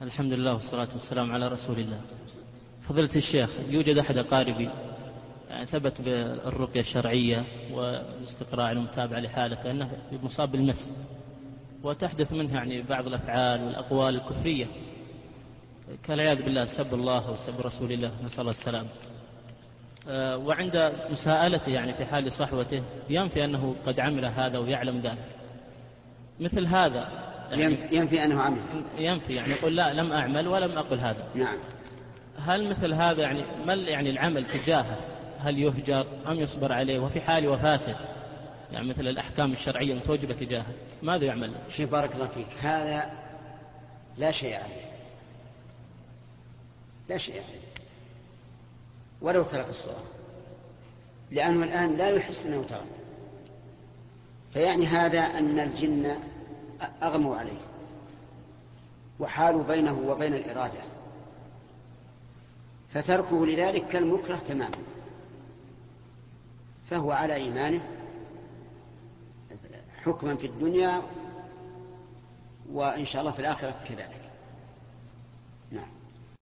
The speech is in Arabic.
الحمد لله والصلاة والسلام على رسول الله. فضيلة الشيخ، يوجد أحد أقاربي يعني ثبت بالرقية الشرعية والاستقراء المتابعة لحالته أنه مصاب بالمس، وتحدث منه يعني بعض الأفعال والأقوال الكفرية كالعياذ بالله سب الله وسب رسول الله نسأل الله السلام. وعند مساءلته يعني في حال صحوته ينفي أنه قد عمل هذا ويعلم ذلك. مثل هذا يعني ينفي أنه عمل، ينفي يعني يقول لا لم أعمل ولم أقل هذا. نعم. هل مثل هذا يعني ما يعني العمل تجاهه؟ هل يهجر أم يصبر عليه؟ وفي حال وفاته يعني مثل الأحكام الشرعية متوجبة تجاهه ماذا يعمل؟ شيء بارك الله فيك، هذا لا شيء عليه، لا شيء عليه ولو ترك الصلاة، لأنه الآن لا يحس أنه ترك، فيعني هذا أن الجن أغموا عليه وحالوا بينه وبين الإرادة، فتركه لذلك كالمكره تماما، فهو على إيمانه حكما في الدنيا وإن شاء الله في الآخرة كذلك.